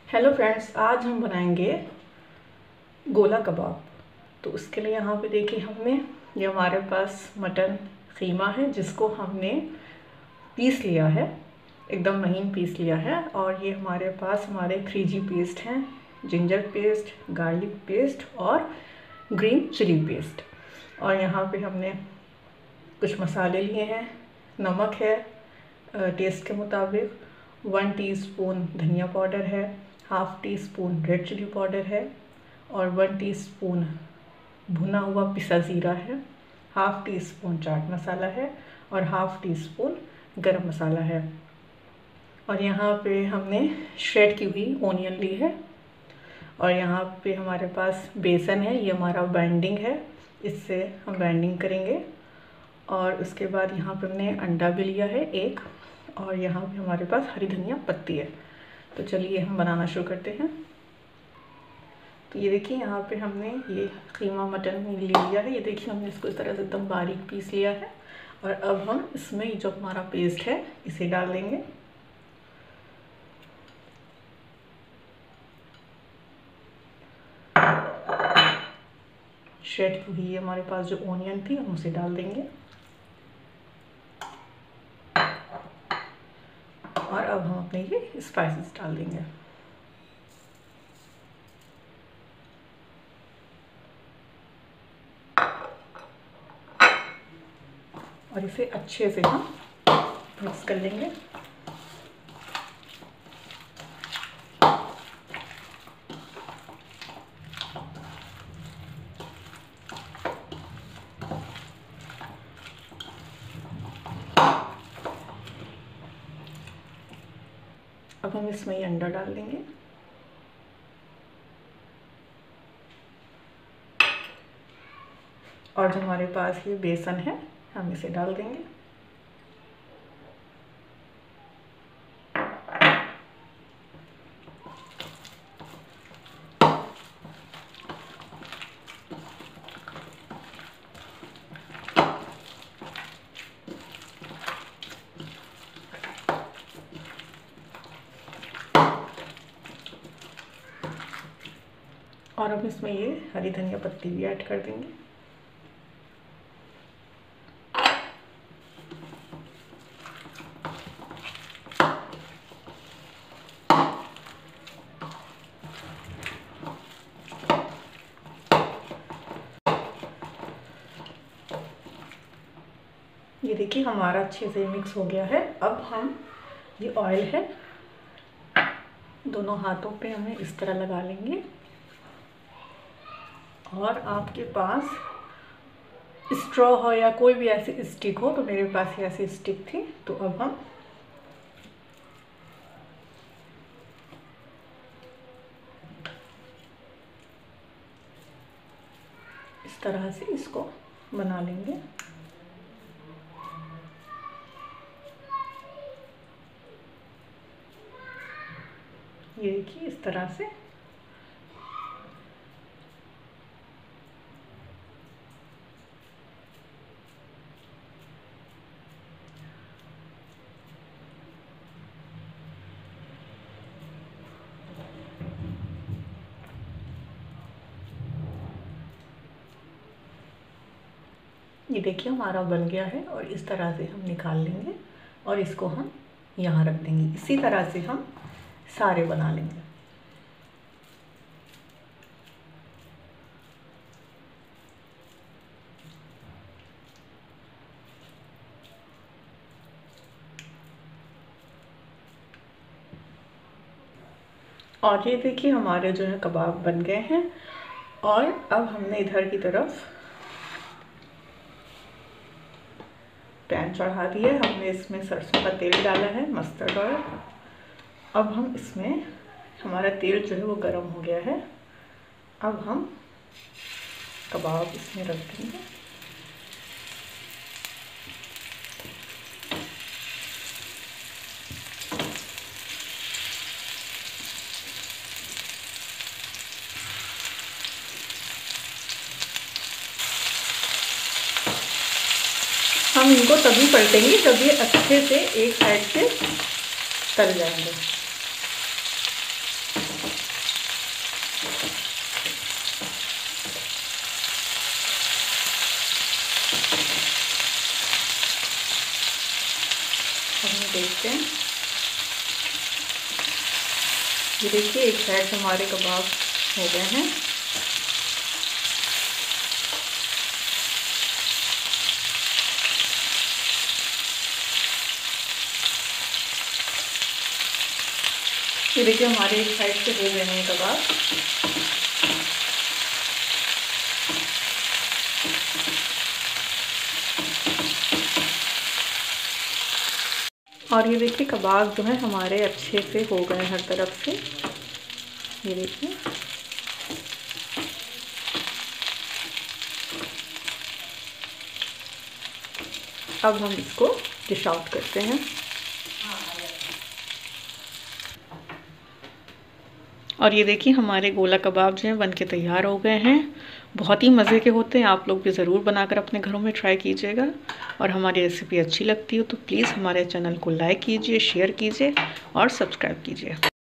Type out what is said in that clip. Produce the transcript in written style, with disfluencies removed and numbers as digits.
Hello friends, आज हम बनाएंगे गोला कबाब। तो उसके लिए यहाँ पे देखिए ये हमारे पास मटन कीमा है जिसको हमने पीस लिया है, एकदम महीन पीस लिया है। और ये हमारे पास हमारे 3G पेस्ट हैं, जिंजर पेस्ट, गार्लिक पेस्ट और ग्रीन चिली पेस्ट। और यहाँ पे हमने कुछ मसाले लिए हैं। नमक है टेस्ट के मुताबिक, 1 टीस्पून धनिया पाउडर है, half tea spoon red chilli powder है और 1 टीस्पून भुना हुआ पिसा ज़ीरा है, हाफ़ टी स्पून चाट मसाला है और हाफ़ टी स्पून गरम मसाला है। और यहाँ पे हमने श्रेड की हुई ओनियन ली है। और यहाँ पे हमारे पास बेसन है, ये हमारा बाइंडिंग है, इससे हम बाइंडिंग करेंगे। और उसके बाद यहाँ पे हमने अंडा भी लिया है एक, और यहाँ पे हमारे पास हरी धनिया पत्ती है। तो चलिए हम बनाना शुरू करते हैं। तो ये देखिए यहाँ पे हमने ये कीमा मटन ले लिया है। ये देखिए हमने इसको इस तरह से एकदम बारीक पीस लिया है। और अब हम इसमें जो हमारा पेस्ट है इसे डाल देंगे। श्रेड की हुई हमारे पास जो ओनियन थी हम उसे डाल देंगे। और अब हम अपने ये स्पाइसेस डाल देंगे। और इसे अच्छे से हम मिक्स कर लेंगे। अब हम इसमें ये अंडा डाल देंगे। और जो हमारे पास ये बेसन है हम इसे डाल देंगे। और अब इसमें ये हरी धनिया पत्ती भी ऐड कर देंगे। ये देखिए हमारा अच्छे से मिक्स हो गया है। अब हम ये ऑयल है दोनों हाथों पे हमें इस तरह लगा लेंगे। और आपके पास स्ट्रॉ हो या कोई भी ऐसी स्टिक हो, तो मेरे पास ये ऐसी स्टिक थी। तो अब हम इस तरह से इसको बना लेंगे। ये देखिए इस तरह से। ये देखिए हमारा बन गया है और इस तरह से हम निकाल लेंगे और इसको हम यहाँ रख देंगे। इसी तरह से हम सारे बना लेंगे। और ये देखिए हमारे जो है कबाब बन गए हैं। और अब हमने इधर की तरफ पैन चढ़ा दिया है। हमने इसमें सरसों का तेल डाला है, मस्टर्ड ऑयल। अब हम इसमें, हमारा तेल जो है वो गर्म हो गया है। अब हम कबाब इसमें रख देंगे। हम इनको तभी पलटेंगे जब ये अच्छे से एक साइड से तल जाएंगे। ये देखिए एक साइड से हमारे कबाब हो गए हैं। ये देखिए हमारे एक साइड से हो गए हैं कबाब। और ये देखिए कबाब जो है हमारे अच्छे से हो गए हर तरफ से। ये देखिए अब हम इसको डिश आउट करते हैं। और ये देखिए हमारे गोला कबाब जो हैं बनके तैयार हो गए हैं। बहुत ही मज़े के होते हैं, आप लोग भी ज़रूर बनाकर अपने घरों में ट्राई कीजिएगा। और हमारी रेसिपी अच्छी लगती हो तो प्लीज़ हमारे चैनल को लाइक कीजिए, शेयर कीजिए और सब्सक्राइब कीजिए।